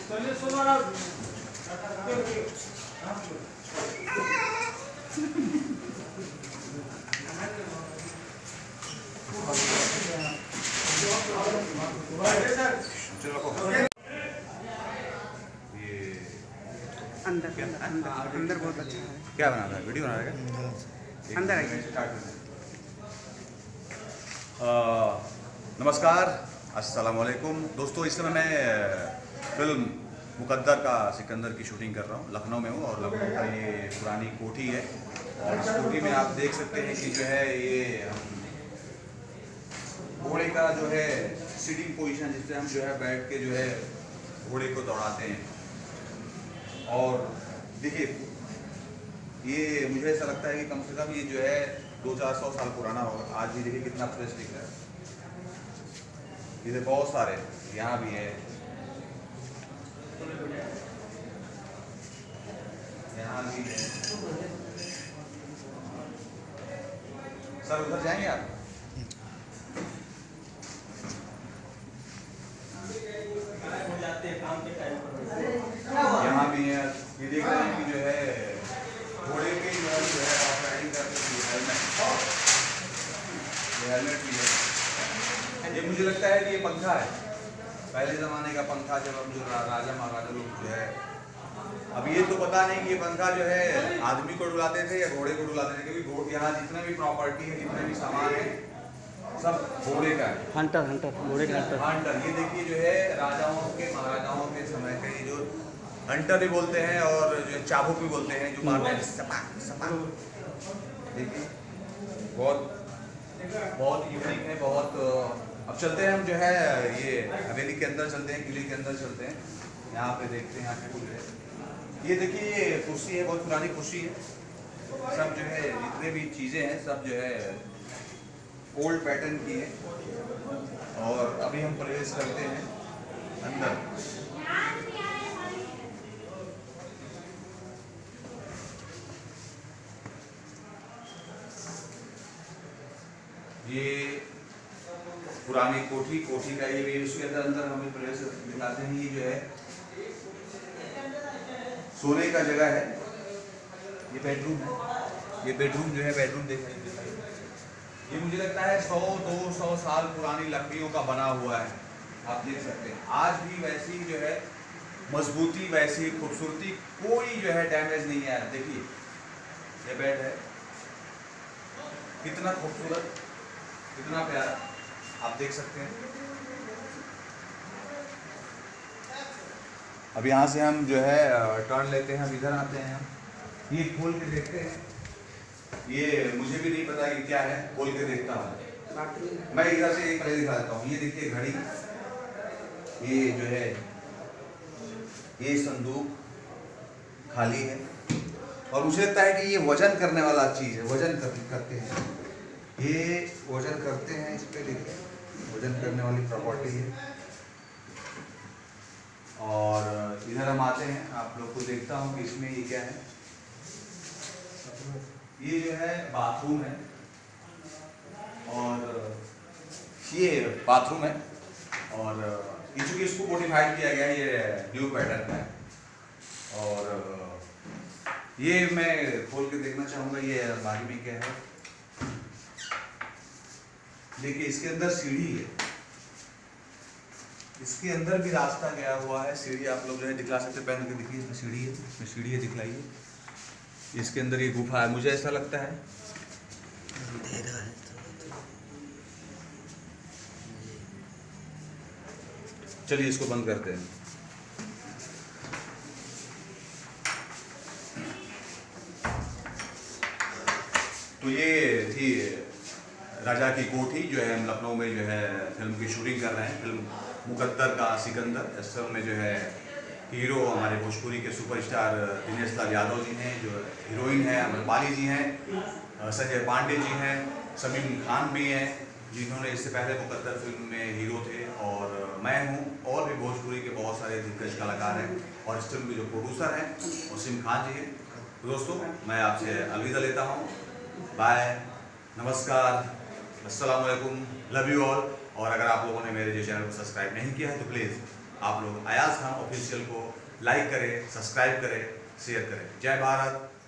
अंदर बहुत अच्छा है। क्या बना रहा है? वीडियो बना रहा है? अंदर आइए। नमस्कार, अस्सलाम वालेकुम दोस्तों। इस समय मैं फिल्म मुकद्दर का सिकंदर की शूटिंग कर रहा हूँ। लखनऊ में हूँ और लखनऊ का ये पुरानी कोठी है और इस कोठी में आप देख सकते हैं कि जो है ये घोड़े का जो है सिटिंग पोजीशन, जिससे हम जो है बैठ के जो है घोड़े को दौड़ाते हैं। और देखिए, ये मुझे ऐसा लगता है कि कम से कम ये जो है 200-400 साल पुराना होगा। आज भी देखिए कितना फ्रेश दिख रहा है। इधर बहुत सारे यहाँ भी है, यहाँ भी है। सर उधर जाएंगे आप? यहाँ भी है। ये देख रहे हैं कि जो है घोड़े के जो है ऑफ राइडिंग करते हैं। हेलमेट भी है। ये मुझे लगता है कि ये पंखा है, पहले ज़माने का पंखा, जब हम जो राजा महाराजा लोग जो है, अब ये तो पता नहीं कि ये पंखा जो है आदमी को डुलाते थे या घोड़े को डुलाते थे, क्योंकि यहाँ जितने भी प्रॉपर्टी है, जितने भी सामान है, सब घोड़े का है। हंटर घोड़े का हंटर। ये देखिए जो है राजाओं के महाराजाओं के समय के ये जो हंटर भी बोलते हैं और जो चाबुक भी बोलते हैं, जो मारते हैं सपाक सपाक। देखिए बहुत यूनिक है, बहुत। अब चलते हैं हम जो है ये हवेली के अंदर चलते हैं, किले के अंदर चलते हैं। यहाँ पे देखते हैं यहाँ पे कुछ है। ये देखिए ये कुर्सी है, बहुत पुरानी कुर्सी है। सब जो है जितने भी चीज़ें हैं सब जो है ओल्ड पैटर्न की है। और अभी हम प्रवेश करते हैं अंदर। ये पुरानी कोठी का ये भी, उसके अंदर हमें प्रवेश दिखाते हैं। ये जो है सोने का जगह है। ये बेडरूम है। ये बेडरूम जो है, बेडरूम दिखाइए। ये मुझे लगता है 100-200 साल पुरानी लकड़ियों का बना हुआ है। आप देख सकते हैं आज भी वैसी जो है मजबूती, वैसी खूबसूरती, कोई जो है डैमेज नहीं है। देखिए ये बेड है, कितना खूबसूरत, कितना प्यारा, आप देख सकते हैं। अब यहाँ से हम जो है टर्न लेते हैं, हम इधर आते हैं। हम ये खोल के देखते हैं। ये मुझे भी नहीं पता कि क्या है, खोल के देखता हूँ मैं। इधर से एक पहले दिखा देता हूँ। ये देखिए घड़ी, ये जो है ये संदूक खाली है और मुझे लगता है कि ये वजन करने वाला चीज़ है। वजन करते हैं, ये वजन करते हैं। इस पे देखिए वजन करने वाली प्रॉपर्टी है। और इधर हम आते हैं, आप लोग को देखता हूँ कि इसमें ये क्या है। ये जो है बाथरूम है और ये बाथरूम है और ये चूँकि इसको मॉडिफाइड किया गया है, ये न्यू पैटर्न का है। और ये मैं खोल के देखना चाहूँगा ये अलमारी में क्या है। देखिए इसके अंदर सीढ़ी है, इसके अंदर भी रास्ता गया हुआ है। सीढ़ी आप लोग जो है दिखला सकते हैं, पहन के देखिए, इसमें सीढ़ी है, इसमें सीढ़ी है, दिखलाइए। इसके अंदर ये गुफा है, मुझे ऐसा लगता है। चलिए इसको बंद करते हैं। तो ये थी राजा की कोठी, जो है हम लखनऊ में जो है फिल्म की शूटिंग कर रहे हैं। फिल्म मुकद्दर का सिकंदर। इस फिल्म में जो है हीरो हमारे भोजपुरी के सुपरस्टार दिनेश लाल यादव जी हैं, जो हीरोइन है अमरपाली जी हैं, संजय पांडे जी हैं, समीम खान भी हैं, जिन्होंने इससे पहले मुकद्दर फिल्म में हीरो थे। और मैं हूँ, और भी भोजपुरी के बहुत सारे दिग्गज कलाकार हैं और इस फिल्म के जो प्रोड्यूसर हैं वसीम खान जी हैं। तो दोस्तों मैं आपसे अलविदा लेता हूँ। बाय, नमस्कार, अस्सलाम वालेकुम, लव यू ऑल। और अगर आप लोगों ने मेरे जो चैनल को सब्सक्राइब नहीं किया है तो प्लीज़ आप लोग अयाज खान ऑफिशियल को लाइक करें, सब्सक्राइब करें, शेयर करें। जय भारत,